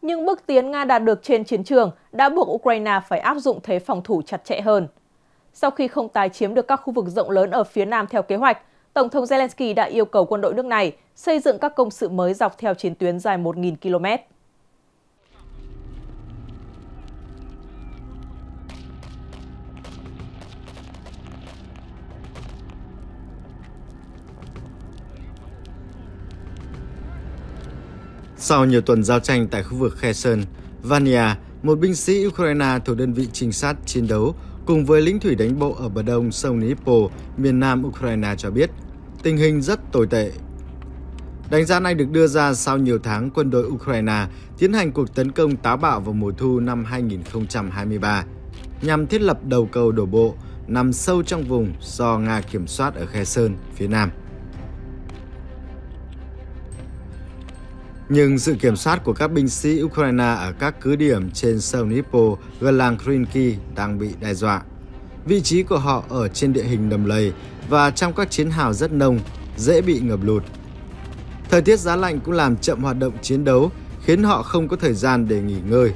Nhưng bước tiến Nga đạt được trên chiến trường đã buộc Ukraine phải áp dụng thế phòng thủ chặt chẽ hơn. Sau khi không tái chiếm được các khu vực rộng lớn ở phía nam theo kế hoạch, Tổng thống Zelensky đã yêu cầu quân đội nước này xây dựng các công sự mới dọc theo chiến tuyến dài 1.000 km. Sau nhiều tuần giao tranh tại khu vực Kherson, Vania, một binh sĩ Ukraine thuộc đơn vị trinh sát chiến đấu cùng với lính thủy đánh bộ ở bờ đông sông Dnipro, miền nam Ukraine cho biết, tình hình rất tồi tệ. Đánh giá này được đưa ra sau nhiều tháng quân đội Ukraine tiến hành cuộc tấn công táo bạo vào mùa thu năm 2023, nhằm thiết lập đầu cầu đổ bộ nằm sâu trong vùng do Nga kiểm soát ở Kherson, phía nam. Nhưng sự kiểm soát của các binh sĩ Ukraine ở các cứ điểm trên sông Dnipro gần làng Krinky đang bị đe dọa. Vị trí của họ ở trên địa hình đầm lầy và trong các chiến hào rất nông, dễ bị ngập lụt. Thời tiết giá lạnh cũng làm chậm hoạt động chiến đấu, khiến họ không có thời gian để nghỉ ngơi.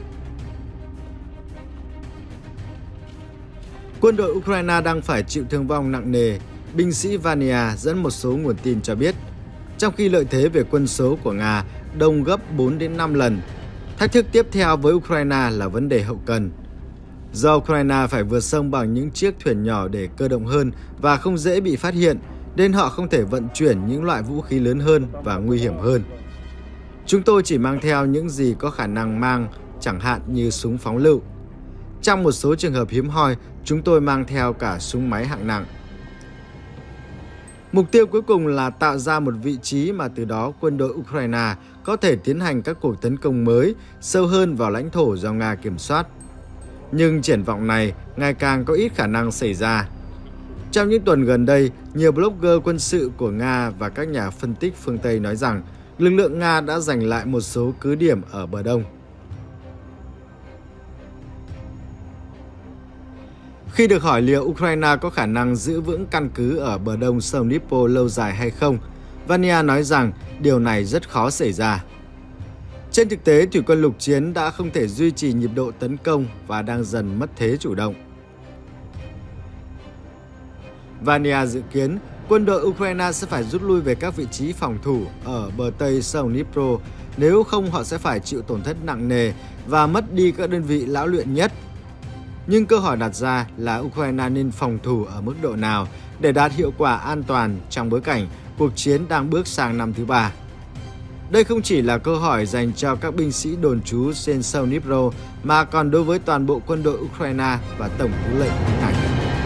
Quân đội Ukraine đang phải chịu thương vong nặng nề, binh sĩ Vania dẫn một số nguồn tin cho biết. Trong khi lợi thế về quân số của Nga đông gấp 4 đến 5 lần, thách thức tiếp theo với Ukraine là vấn đề hậu cần. Do Ukraine phải vượt sông bằng những chiếc thuyền nhỏ để cơ động hơn và không dễ bị phát hiện, nên họ không thể vận chuyển những loại vũ khí lớn hơn và nguy hiểm hơn. Chúng tôi chỉ mang theo những gì có khả năng mang, chẳng hạn như súng phóng lựu. Trong một số trường hợp hiếm hoi, chúng tôi mang theo cả súng máy hạng nặng. Mục tiêu cuối cùng là tạo ra một vị trí mà từ đó quân đội Ukraine có thể tiến hành các cuộc tấn công mới, sâu hơn vào lãnh thổ do Nga kiểm soát. Nhưng triển vọng này ngày càng có ít khả năng xảy ra. Trong những tuần gần đây, nhiều blogger quân sự của Nga và các nhà phân tích phương Tây nói rằng lực lượng Nga đã giành lại một số cứ điểm ở bờ đông. Khi được hỏi liệu Ukraine có khả năng giữ vững căn cứ ở bờ đông sông Dnipro lâu dài hay không, Vania nói rằng điều này rất khó xảy ra. Trên thực tế, thủy quân lục chiến đã không thể duy trì nhịp độ tấn công và đang dần mất thế chủ động. Vania dự kiến quân đội Ukraine sẽ phải rút lui về các vị trí phòng thủ ở bờ tây sông Dnipro, nếu không họ sẽ phải chịu tổn thất nặng nề và mất đi các đơn vị lão luyện nhất. Nhưng câu hỏi đặt ra là Ukraine nên phòng thủ ở mức độ nào để đạt hiệu quả an toàn trong bối cảnh cuộc chiến đang bước sang năm thứ 3. Đây không chỉ là câu hỏi dành cho các binh sĩ đồn trú trên sông Dnipro mà còn đối với toàn bộ quân đội Ukraine và Tổng tư lệnh nước này.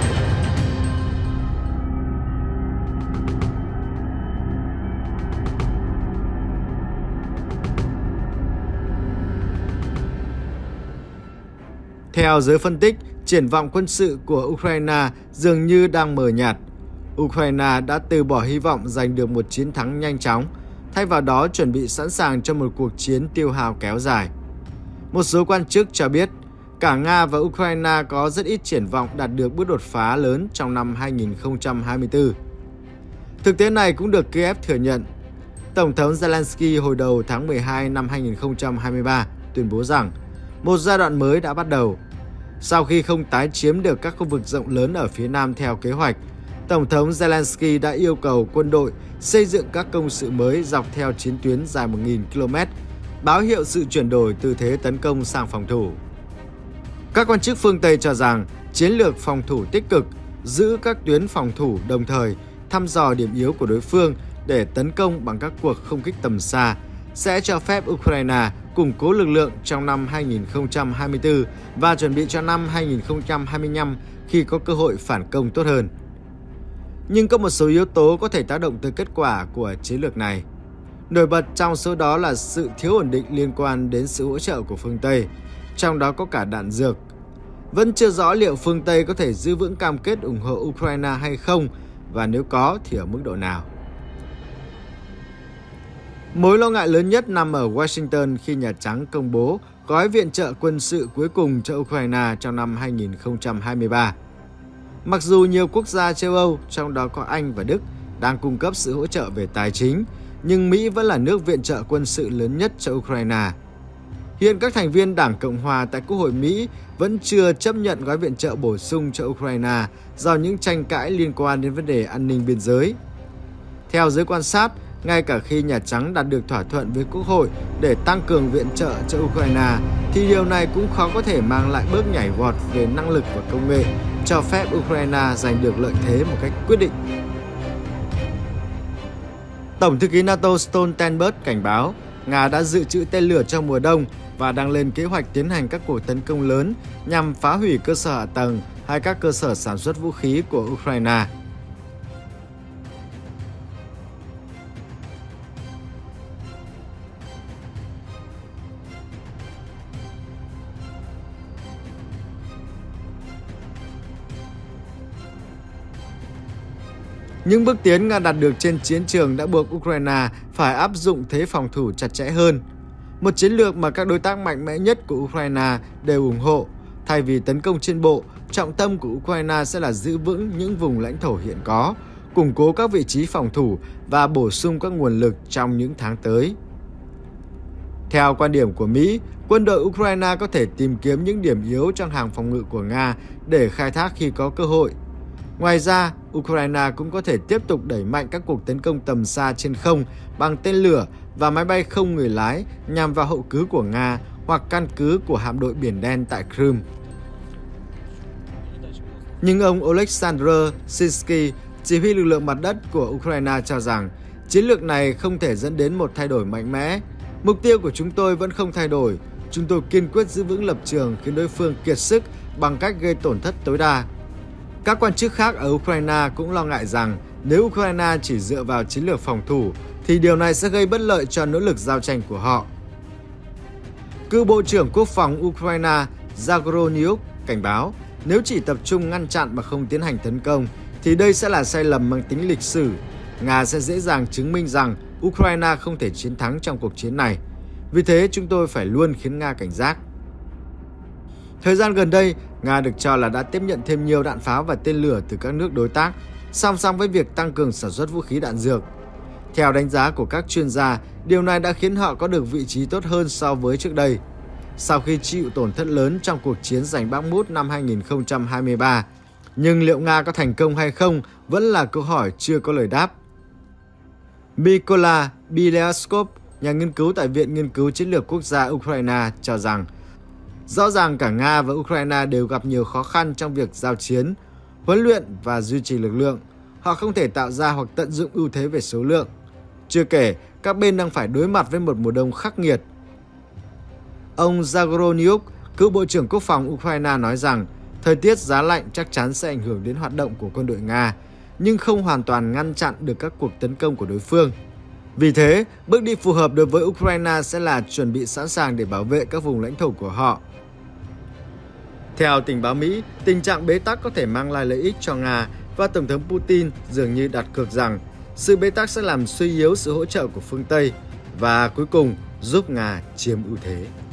Theo giới phân tích, triển vọng quân sự của Ukraine dường như đang mờ nhạt. Ukraine đã từ bỏ hy vọng giành được một chiến thắng nhanh chóng, thay vào đó chuẩn bị sẵn sàng cho một cuộc chiến tiêu hao kéo dài. Một số quan chức cho biết, cả Nga và Ukraine có rất ít triển vọng đạt được bước đột phá lớn trong năm 2024. Thực tế này cũng được Kiev thừa nhận. Tổng thống Zelensky hồi đầu tháng 12 năm 2023 tuyên bố rằng một giai đoạn mới đã bắt đầu. Sau khi không tái chiếm được các khu vực rộng lớn ở phía nam theo kế hoạch, Tổng thống Zelensky đã yêu cầu quân đội xây dựng các công sự mới dọc theo chiến tuyến dài 1.000 km, báo hiệu sự chuyển đổi từ thế tấn công sang phòng thủ. Các quan chức phương Tây cho rằng chiến lược phòng thủ tích cực, giữ các tuyến phòng thủ đồng thời thăm dò điểm yếu của đối phương để tấn công bằng các cuộc không kích tầm xa sẽ cho phép Ukraine củng cố lực lượng trong năm 2024 và chuẩn bị cho năm 2025 khi có cơ hội phản công tốt hơn. Nhưng có một số yếu tố có thể tác động tới kết quả của chiến lược này. Nổi bật trong số đó là sự thiếu ổn định liên quan đến sự hỗ trợ của phương Tây, trong đó có cả đạn dược. Vẫn chưa rõ liệu phương Tây có thể giữ vững cam kết ủng hộ Ukraine hay không, và nếu có thì ở mức độ nào. Mối lo ngại lớn nhất nằm ở Washington khi Nhà Trắng công bố gói viện trợ quân sự cuối cùng cho Ukraine trong năm 2023. Mặc dù nhiều quốc gia châu Âu, trong đó có Anh và Đức, đang cung cấp sự hỗ trợ về tài chính, nhưng Mỹ vẫn là nước viện trợ quân sự lớn nhất cho Ukraine. Hiện các thành viên Đảng Cộng hòa tại Quốc hội Mỹ vẫn chưa chấp nhận gói viện trợ bổ sung cho Ukraine do những tranh cãi liên quan đến vấn đề an ninh biên giới. Theo giới quan sát, ngay cả khi Nhà Trắng đạt được thỏa thuận với Quốc hội để tăng cường viện trợ cho Ukraine, thì điều này cũng khó có thể mang lại bước nhảy vọt về năng lực và công nghệ, cho phép Ukraine giành được lợi thế một cách quyết định. Tổng thư ký NATO Stoltenberg cảnh báo Nga đã dự trữ tên lửa trong mùa đông và đang lên kế hoạch tiến hành các cuộc tấn công lớn nhằm phá hủy cơ sở hạ tầng hay các cơ sở sản xuất vũ khí của Ukraine. Những bước tiến Nga đạt được trên chiến trường đã buộc Ukraine phải áp dụng thế phòng thủ chặt chẽ hơn. Một chiến lược mà các đối tác mạnh mẽ nhất của Ukraine đều ủng hộ. Thay vì tấn công trên bộ, trọng tâm của Ukraine sẽ là giữ vững những vùng lãnh thổ hiện có, củng cố các vị trí phòng thủ và bổ sung các nguồn lực trong những tháng tới. Theo quan điểm của Mỹ, quân đội Ukraine có thể tìm kiếm những điểm yếu trong hàng phòng ngự của Nga để khai thác khi có cơ hội. Ngoài ra, Ukraine cũng có thể tiếp tục đẩy mạnh các cuộc tấn công tầm xa trên không bằng tên lửa và máy bay không người lái nhằm vào hậu cứ của Nga hoặc căn cứ của hạm đội Biển Đen tại Crimea. Nhưng ông Oleksandr Syrsky, chỉ huy lực lượng mặt đất của Ukraine cho rằng chiến lược này không thể dẫn đến một thay đổi mạnh mẽ. Mục tiêu của chúng tôi vẫn không thay đổi. Chúng tôi kiên quyết giữ vững lập trường khiến đối phương kiệt sức bằng cách gây tổn thất tối đa. Các quan chức khác ở Ukraine cũng lo ngại rằng nếu Ukraine chỉ dựa vào chiến lược phòng thủ thì điều này sẽ gây bất lợi cho nỗ lực giao tranh của họ. Cựu Bộ trưởng Quốc phòng Ukraine Zagorodniuk cảnh báo nếu chỉ tập trung ngăn chặn mà không tiến hành tấn công thì đây sẽ là sai lầm mang tính lịch sử. Nga sẽ dễ dàng chứng minh rằng Ukraine không thể chiến thắng trong cuộc chiến này. Vì thế chúng tôi phải luôn khiến Nga cảnh giác. Thời gian gần đây, Nga được cho là đã tiếp nhận thêm nhiều đạn pháo và tên lửa từ các nước đối tác, song song với việc tăng cường sản xuất vũ khí đạn dược. Theo đánh giá của các chuyên gia, điều này đã khiến họ có được vị trí tốt hơn so với trước đây. Sau khi chịu tổn thất lớn trong cuộc chiến giành Bakhmut năm 2023, nhưng liệu Nga có thành công hay không vẫn là câu hỏi chưa có lời đáp. Mykola Bilyashkov, nhà nghiên cứu tại Viện Nghiên cứu Chiến lược Quốc gia Ukraine cho rằng rõ ràng cả Nga và Ukraine đều gặp nhiều khó khăn trong việc giao chiến, huấn luyện và duy trì lực lượng. Họ không thể tạo ra hoặc tận dụng ưu thế về số lượng. Chưa kể, các bên đang phải đối mặt với một mùa đông khắc nghiệt. Ông Zagorodniuk, cựu Bộ trưởng Quốc phòng Ukraine nói rằng thời tiết giá lạnh chắc chắn sẽ ảnh hưởng đến hoạt động của quân đội Nga, nhưng không hoàn toàn ngăn chặn được các cuộc tấn công của đối phương. Vì thế, bước đi phù hợp đối với Ukraine sẽ là chuẩn bị sẵn sàng để bảo vệ các vùng lãnh thổ của họ. Theo tình báo Mỹ, tình trạng bế tắc có thể mang lại lợi ích cho Nga và Tổng thống Putin dường như đặt cược rằng sự bế tắc sẽ làm suy yếu sự hỗ trợ của phương Tây và cuối cùng giúp Nga chiếm ưu thế.